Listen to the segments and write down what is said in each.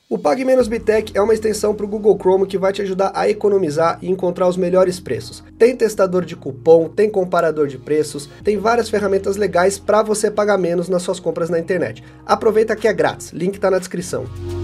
O Pague Menos Bitec é uma extensão para o Google Chrome que vai te ajudar a economizar e encontrar os melhores preços. Tem testador de cupom, tem comparador de preços, tem várias ferramentas legais para você pagar menos nas suas compras na internet. Aproveita que é grátis, link está na descrição.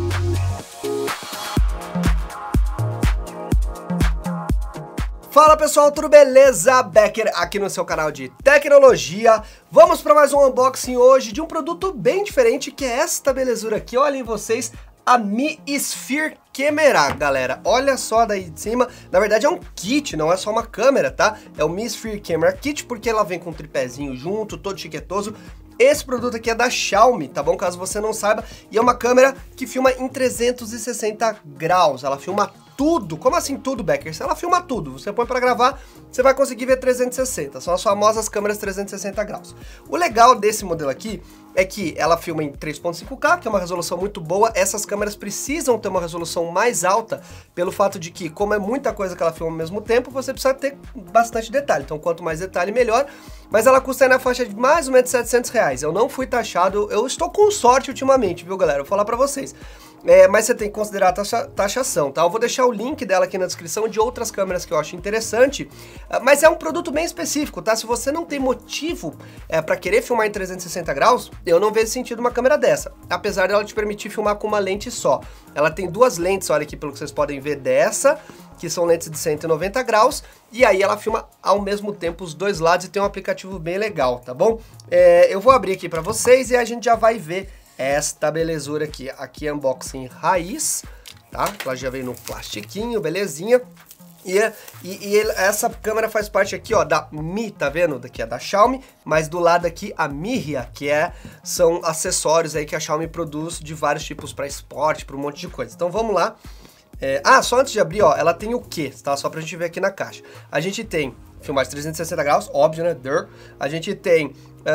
Fala pessoal, tudo beleza? Becker aqui no seu canal de tecnologia. Vamos para mais um unboxing hoje de um produto bem diferente, que é esta belezura aqui. Olhem vocês, a Mi Sphere Camera, galera. Olha só daí de cima. Na verdade é um kit, não é só uma câmera, tá? É o Mi Sphere Camera Kit, porque ela vem com um tripézinho junto, todo chiquetoso. Esse produto aqui é da Xiaomi, tá bom? Caso você não saiba. E é uma câmera que filma em 360 graus. Ela filma tudo. Como assim tudo, Becker? Se ela filma tudo, você põe pra gravar, você vai conseguir ver 360. São as famosas câmeras 360 graus. O legal desse modelo aqui é que ela filma em 3.5K, que é uma resolução muito boa. Essas câmeras precisam ter uma resolução mais alta, pelo fato de que, como é muita coisa que ela filma ao mesmo tempo, você precisa ter bastante detalhe. Então, quanto mais detalhe, melhor. Mas ela custa aí na faixa de mais ou menos R$700. Eu não fui taxado, eu estou com sorte ultimamente, viu, galera? Eu vou falar pra vocês. Mas você tem que considerar a taxação, tá? Eu vou deixar o link dela aqui na descrição de outras câmeras que eu acho interessante, mas é um produto bem específico, tá? Se você não tem motivo para querer filmar em 360 graus, eu não vejo sentido uma câmera dessa, apesar dela te permitir filmar com uma lente só. Ela tem duas lentes, olha aqui pelo que vocês podem ver dessa, que são lentes de 190 graus, e aí ela filma ao mesmo tempo os dois lados e tem um aplicativo bem legal, tá bom? Eu vou abrir aqui para vocês e a gente já vai ver esta belezura aqui. Aqui é unboxing raiz, tá? Ela já veio no plastiquinho, belezinha. E essa câmera faz parte aqui, ó, da Mi, tá vendo? Daqui é da Xiaomi, mas do lado aqui a Mihria, que são acessórios aí que a Xiaomi produz de vários tipos para esporte, para um monte de coisa. Então vamos lá. Só antes de abrir, ó, ela tem o quê, tá? Só pra gente ver aqui na caixa. A gente tem filmagem 360 graus, óbvio, né? A gente tem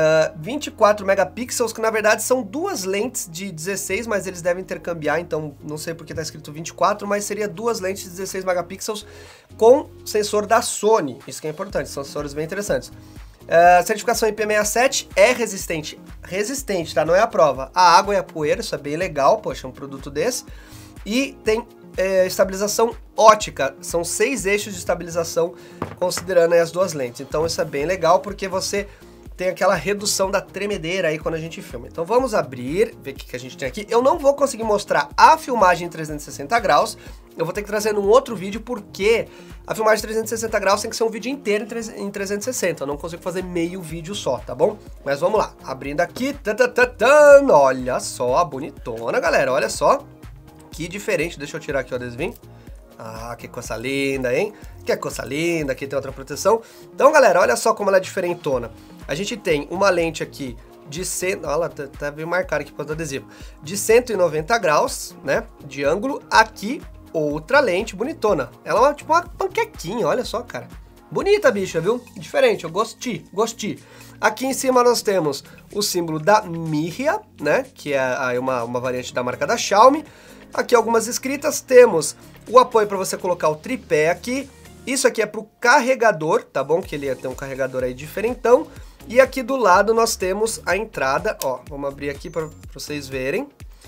24 megapixels, que na verdade são duas lentes de 16, mas eles devem intercambiar, então não sei porque tá escrito 24, mas seria duas lentes de 16 megapixels com sensor da Sony. Isso que é importante, são sensores bem interessantes. Certificação IP67 é resistente, tá? Não é a prova. A água e a poeira, isso é bem legal, poxa, um produto desse. E tem estabilização ótica, são 6 eixos de estabilização, considerando aí as duas lentes. Então isso é bem legal, porque você tem aquela redução da tremedeira aí quando a gente filma. Então vamos abrir, ver o que a gente tem aqui. Eu não vou conseguir mostrar a filmagem em 360 graus, eu vou ter que trazer num outro vídeo, porque a filmagem em 360 graus tem que ser um vídeo inteiro em 360, eu não consigo fazer meio vídeo só, tá bom? Mas vamos lá, abrindo aqui, olha só a bonitona, galera, olha só. Que diferente, deixa eu tirar aqui o adesivinho. Ah, que coisa linda, hein? Que coisa linda, aqui tem outra proteção. Então, galera, olha só como ela é diferentona. A gente tem uma lente aqui de olha, tá bem marcado aqui para o adesivo. De 190 graus, né, de ângulo. Aqui, outra lente bonitona. Ela é tipo uma panquequinha, olha só, cara. Bonita, bicha, viu? Diferente, eu gostei. Aqui em cima nós temos o símbolo da Mihria, né, que é uma variante da marca da Xiaomi. Aqui algumas escritas, temos o apoio para você colocar o tripé aqui. Isso aqui é para o carregador, tá bom? Que ele tem um carregador aí diferentão. E aqui do lado nós temos a entrada, ó, vamos abrir aqui para vocês verem.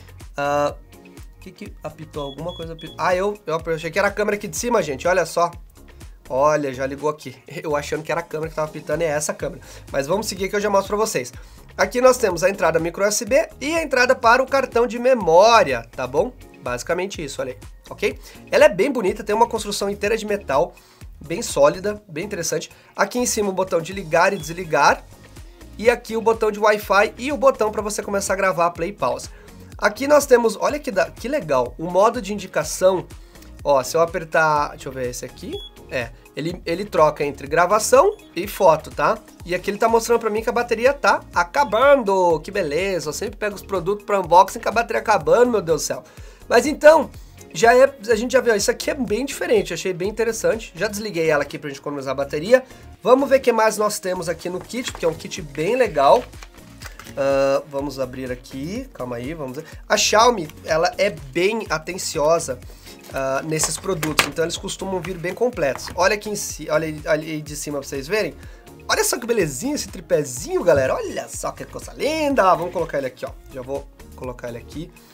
Que apitou? Alguma coisa apitou? Eu achei que era a câmera aqui de cima, gente, olha só. Olha, já ligou aqui. Eu achando que era a câmera que estava apitando, é essa câmera. Mas vamos seguir que eu já mostro para vocês. Aqui nós temos a entrada micro USB e a entrada para o cartão de memória, tá bom? Basicamente isso, olha aí, ok? Ela é bem bonita, tem uma construção inteira de metal, bem sólida, bem interessante. Aqui em cima o botão de ligar e desligar. E aqui o botão de Wi-Fi e o botão para você começar a gravar, play e pause. Aqui nós temos, olha que legal, o modo de indicação. Ó, se eu apertar, deixa eu ver esse aqui, ele troca entre gravação e foto, tá? E aqui ele tá mostrando pra mim que a bateria tá acabando, que beleza, eu sempre pego os produtos para unboxing com a bateria acabando, meu Deus do céu. Mas então, a gente já viu, isso aqui é bem diferente, achei bem interessante, já desliguei ela aqui pra gente economizar a bateria. Vamos ver o que mais nós temos aqui no kit, porque é um kit bem legal. Vamos abrir aqui, calma aí, vamos ver. A Xiaomi, ela é bem atenciosa nesses produtos, então eles costumam vir bem completos. Olha aqui em cima, olha aí de cima pra vocês verem. Olha só que belezinha esse tripézinho, galera. Olha só que coisa linda. Vamos colocar ele aqui, ó. Já vou colocar ele aqui.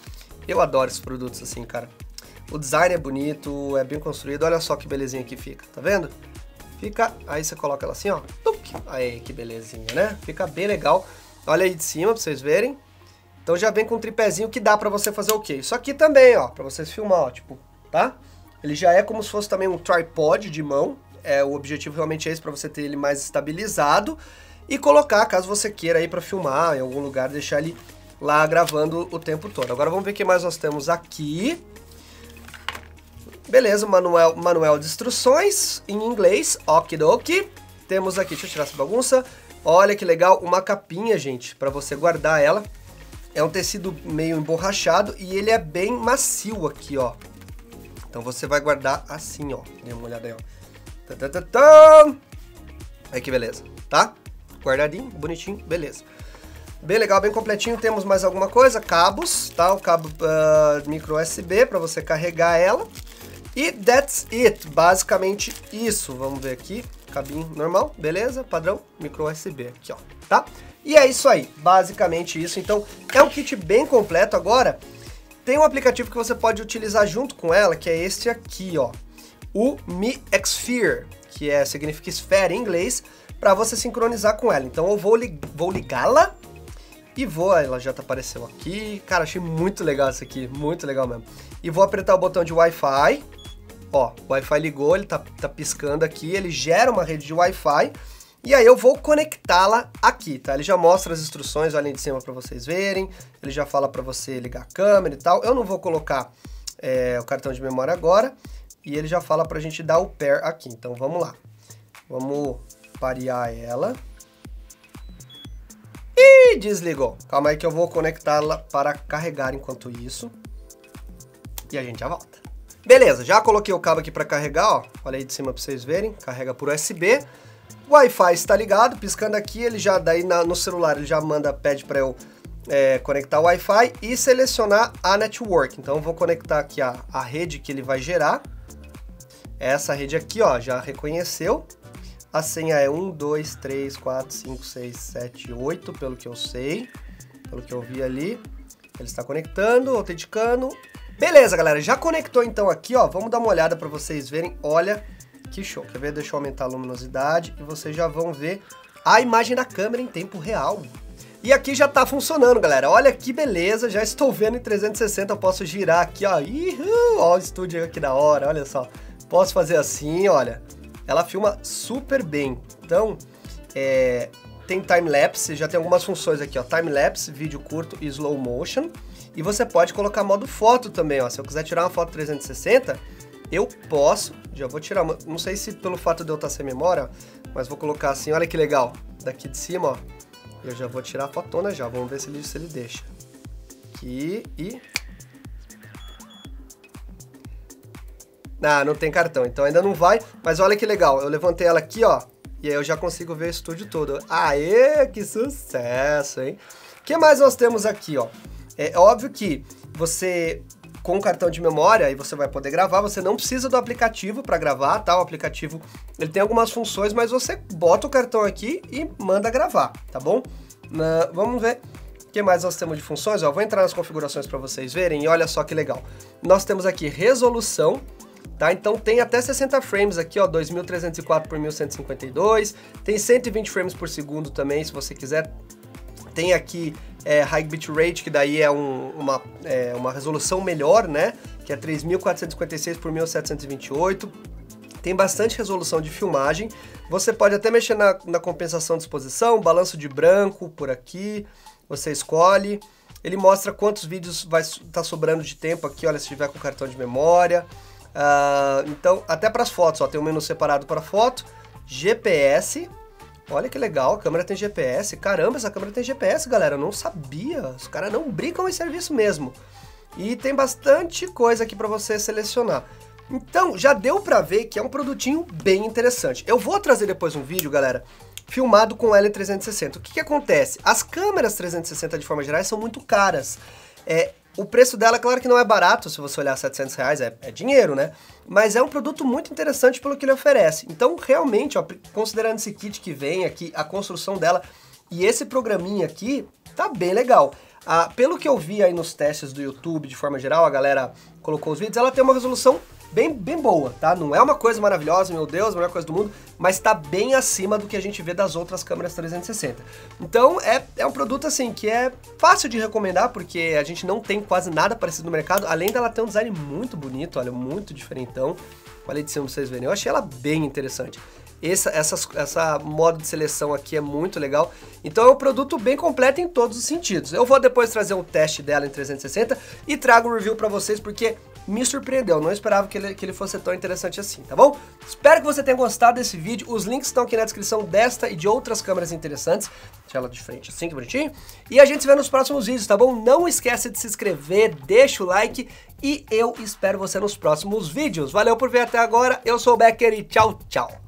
Eu adoro esses produtos assim, cara. O design é bonito, é bem construído, olha só que belezinha que fica, tá vendo? Fica, aí você coloca ela assim, ó. Aí, que belezinha, né? Fica bem legal. Olha aí de cima pra vocês verem. Então já vem com um tripézinho que dá pra você fazer o quê? Isso aqui também, ó, pra vocês filmar, ó, tipo, tá? Ele já é como se fosse também um tripod de mão. O objetivo realmente é esse, pra você ter ele mais estabilizado. E colocar, caso você queira aí pra filmar em algum lugar, deixar ele lá gravando o tempo todo. Agora vamos ver o que mais nós temos aqui. Beleza, manual de instruções em inglês, okidoki. Temos aqui, deixa eu tirar essa bagunça. Olha que legal, uma capinha, gente, para você guardar ela. É um tecido meio emborrachado e ele é bem macio aqui, ó. Então você vai guardar assim, ó. Dê uma olhada aí, ó. Aí que beleza, tá? Guardadinho, bonitinho, beleza. Bem legal, bem completinho. Temos mais alguma coisa? Cabos, tá? O cabo micro USB para você carregar ela. E that's it, basicamente isso. Vamos ver aqui, cabinho normal, beleza, padrão, micro USB aqui, ó, tá? E é isso aí, basicamente isso. Então, é um kit bem completo. Agora, tem um aplicativo que você pode utilizar junto com ela, que é este aqui, ó. O Mi Xphere, que significa esfera em inglês, para você sincronizar com ela. Então, eu vou ligá-la e ela já apareceu aqui. Cara, achei muito legal isso aqui, muito legal mesmo. E vou apertar o botão de Wi-Fi. Ó, o Wi-Fi ligou, ele tá piscando aqui, ele gera uma rede de Wi-Fi e aí eu vou conectá-la aqui, tá? Ele já mostra as instruções ali de cima para vocês verem, ele já fala para você ligar a câmera e tal. Eu não vou colocar o cartão de memória agora e ele já fala pra gente dar o pair aqui, então vamos lá. Vamos parear ela. Ih, desligou. Calma aí que eu vou conectá-la para carregar enquanto isso e a gente já volta. Beleza, já coloquei o cabo aqui para carregar, ó. Olha aí de cima para vocês verem. Carrega por USB. O Wi-Fi está ligado, piscando aqui, ele já daí no celular ele já pede para eu conectar o Wi-Fi e selecionar a network. Então eu vou conectar aqui a rede que ele vai gerar. Essa rede aqui, ó, já reconheceu. A senha é 1, 2, 3, 4, 5, 6, 7, 8, pelo que eu sei, pelo que eu vi ali. Ele está conectando, autenticando. Beleza, galera, já conectou então aqui, ó, vamos dar uma olhada para vocês verem, olha que show, quer ver? Deixa eu aumentar a luminosidade e vocês já vão ver a imagem da câmera em tempo real. E aqui já tá funcionando, galera, olha que beleza, já estou vendo em 360, eu posso girar aqui, ó, ó o estúdio aqui da hora, olha só, posso fazer assim, olha, ela filma super bem, então, tem time-lapse, já tem algumas funções aqui, ó, time-lapse, vídeo curto e slow motion. E você pode colocar modo foto também, ó. Se eu quiser tirar uma foto 360, eu posso. Já vou tirar uma. Não sei se pelo fato de eu estar sem memória, mas vou colocar assim, olha que legal. Daqui de cima, ó. Eu já vou tirar a fotona já. Vamos ver se ele deixa. Aqui e... Ah, não tem cartão, então ainda não vai. Mas olha que legal. Eu levantei ela aqui, ó. E aí eu já consigo ver o estúdio todo. Aê, que sucesso, hein? O que mais nós temos aqui, ó? É óbvio que você, com o cartão de memória, aí você vai poder gravar, você não precisa do aplicativo para gravar, tá? O aplicativo, ele tem algumas funções, mas você bota o cartão aqui e manda gravar, tá bom? Vamos ver o que mais nós temos de funções, ó. Vou entrar nas configurações para vocês verem e olha só que legal. Nós temos aqui resolução, tá? Então tem até 60 frames aqui, ó, 2304 por 1152, tem 120 frames por segundo também, se você quiser. Tem aqui High Bitrate, que daí é uma resolução melhor, né? Que é 3456 por 1728. Tem bastante resolução de filmagem. Você pode até mexer na compensação de exposição, balanço de branco por aqui. Você escolhe. Ele mostra quantos vídeos vai estar sobrando de tempo aqui, olha, se tiver com cartão de memória. Então, até para as fotos, ó, tem um menu separado para foto. GPS. Olha que legal, a câmera tem GPS. Caramba, essa câmera tem GPS, galera. Eu não sabia. Os caras não brincam em serviço mesmo. E tem bastante coisa aqui para você selecionar. Então, já deu para ver que é um produtinho bem interessante. Eu vou trazer depois um vídeo, galera, filmado com ela em 360. O que acontece? As câmeras 360, de forma geral, são muito caras. O preço dela, claro que não é barato, se você olhar R$700, é dinheiro, né? Mas é um produto muito interessante pelo que ele oferece. Então, realmente, ó, considerando esse kit que vem aqui, a construção dela e esse programinha aqui, tá bem legal. Pelo que eu vi aí nos testes do YouTube, de forma geral, a galera colocou os vídeos, ela tem uma resolução bem boa, tá? Não é uma coisa maravilhosa, meu Deus, a melhor coisa do mundo, mas tá bem acima do que a gente vê das outras câmeras 360. Então é um produto assim que é fácil de recomendar, porque a gente não tem quase nada parecido no mercado, além dela ter um design muito bonito, olha, muito diferentão. Olha aí de cima pra vocês verem, eu achei ela bem interessante. Essa modo de seleção aqui é muito legal, então é um produto bem completo em todos os sentidos. Eu vou depois trazer um teste dela em 360 e trago um review pra vocês, porque me surpreendeu, não esperava que ele fosse tão interessante assim, tá bom? Espero que você tenha gostado desse vídeo, os links estão aqui na descrição desta e de outras câmeras interessantes. Deixa ela de frente assim, que bonitinho. E a gente se vê nos próximos vídeos, tá bom? Não esquece de se inscrever, deixa o like e eu espero você nos próximos vídeos. Valeu por ver até agora, eu sou o Becker e tchau, tchau!